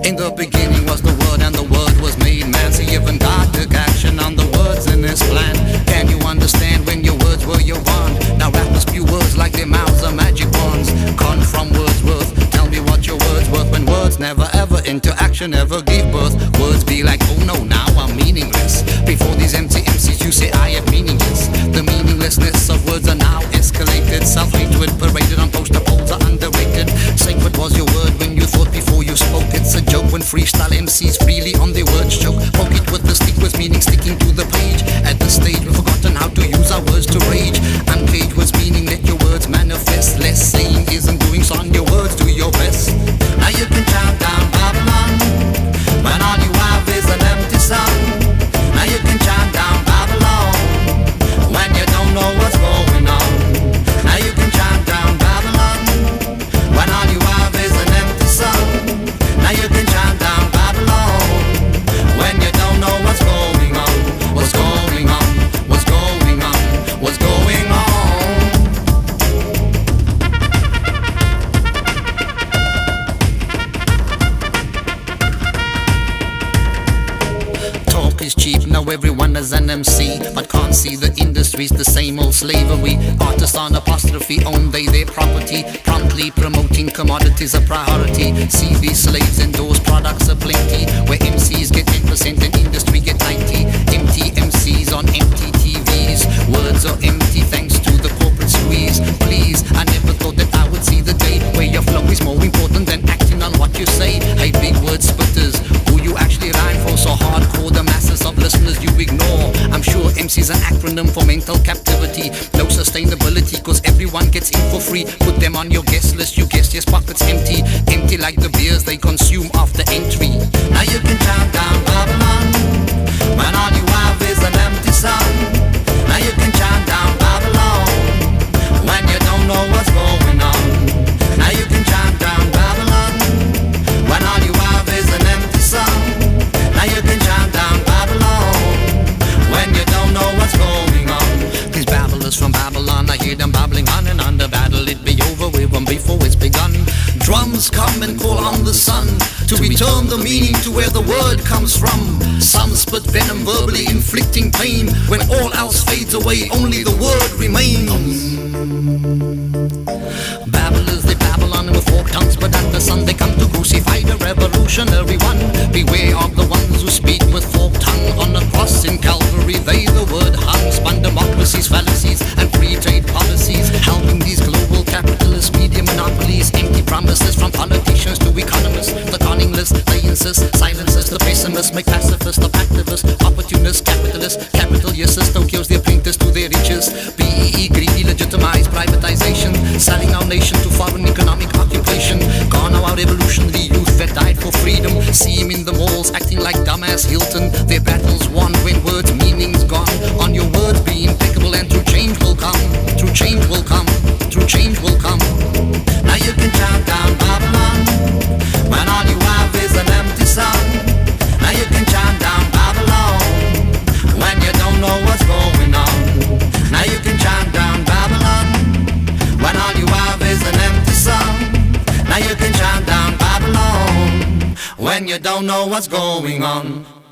In the beginning was the Word, and the Word was made man. So even God took action on the words in His plan. Can you understand when your words were your bond? Now rappers spew words like their mouths are magic wands. Con from Wordsworth, tell me what your words worth, when words never ever into action ever gave birth. Words be like, oh no, now I'm meaningless. Before these empty MCs you say I am meaningless. The meaninglessness of words are now escalated. Self-hatred paraded on poster polls are underrated. Sacred was your word when you thought before you spoke. It's a joke when freestyle MCs freely on their words choke. Poke it with the stick was meaning sticking to the page. At this stage we've forgotten how to use our words to rage. Uncage was meaning let your words manifest. Less saying isn't doing, so on your words do your best. Now you can chant down Babylon when all you have is an empty sound. Now you can chant down Babylon when you don't know what's going on. Now you can chant down Babylon when all you have is an empty sound. Now you can chant down Babylon when you don't know what's going on. What's going on? What's going on? What's going on? Talk is cheap, now everyone is an MC, but can't see the industry's the same old slavery. Artists on apostrophe own their property, promptly promoting commodities a priority. See these slaves endorse products aplenty, where MCs get 10% and industry get 90. Empty MCs on empty TVs, words are empty thanks to the corporate squeeze. Please, I never thought that I would see the day where your flow is more important than acting on what you say. Hey big word spitters, who you actually rhyme for so hardcore, the masses of listeners you ignore. I'm sure MC's an acronym for mental captivity. No sustainability cause everyone gets in for free. Put them on your guest list, you guess yes, pockets empty. Empty like the beers they consume after entry. Now you can chant down Babylon when all you have is an empty sound. Now you can chant down Babylon when you don't know what's going on. Now you can chant down Babylon when all you have is an empty sound. Now you can chant down Babylon when you don't know what's going on. These babblers from Babylon, I hear them babbling on and on. The battle it be over with them before it's begun. Drums come and call on the sun to return the meaning to where the word comes from. Some spit venom verbally inflicting pain. When all else fades away, only the word remains. Babblers, they babble on with forked tongues, but at the sun they come to crucify the revolutionary one. Beware of the ones who speak with forked tongue. On the cross in Calvary they the word hung. Spun democracies, fallacies and free trade policies, helping these global capitalist media monopolies. Empty promises from politicians to economists. The conningless, they insist, silences the pessimists, make pacifists of activists, opportunists, capitalists, capital yes system kills the apprentice to their riches. BEE greedy legitimize privatization, selling our nation to foreign economic occupation. Gone are our revolutionary youth that died for freedom. See him in the malls acting like dumbass Hilton. Their battles won when words meaning's gone. On your words be impeccable and true change will come. True change will come. True change will come. Now you can chant down Babylon when all you have is an empty sound. Now you can chant down Babylon when you don't know what's going on. Now you can chant down Babylon when all you have is an empty sound. Now you can chant down Babylon when you don't know what's going on.